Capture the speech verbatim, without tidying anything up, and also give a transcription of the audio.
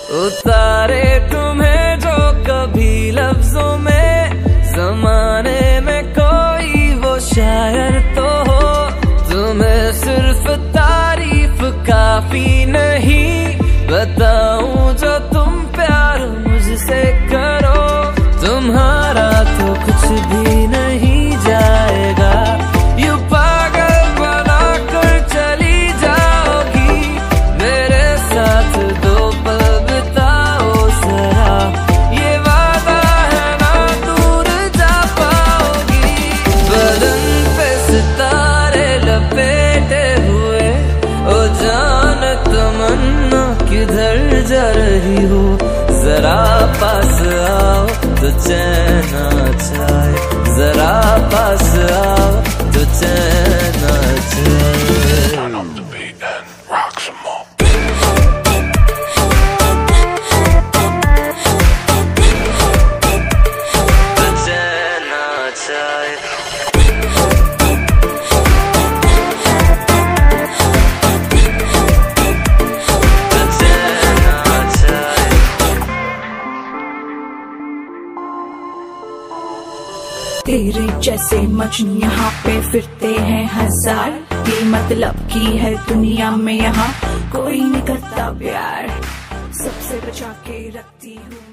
उतारे तुम्हें जो कभी लफ्जों में, जमाने में कोई वो शायर तो हो। तुम्हें सिर्फ तारीफ काफी नहीं, बताऊं जो तुम प्यार मुझसे करो। तुम्हारा तो कुछ भी नहीं जाएगा, यू पागल बना कर चली जाओगी। मेरे साथ दो पल बिताओ जरा, ये वादा है ना दूर जा पाओगी। बदन पे सितारे लपेटे हुए, ओ जान तमन्ना किधर जा रही हो। जरा पास आओ तो चैन आ जाए, जरा पास आओ तो चैन आ जाए। Turn up the beat and rock some more. तो चैन आ जाए। तेरे जैसे मजनू यहाँ पे फिरते हैं हजार, ये मतलब की है दुनिया में यहाँ कोई नहीं करता प्यार। सबसे बचा के रखती हूँ।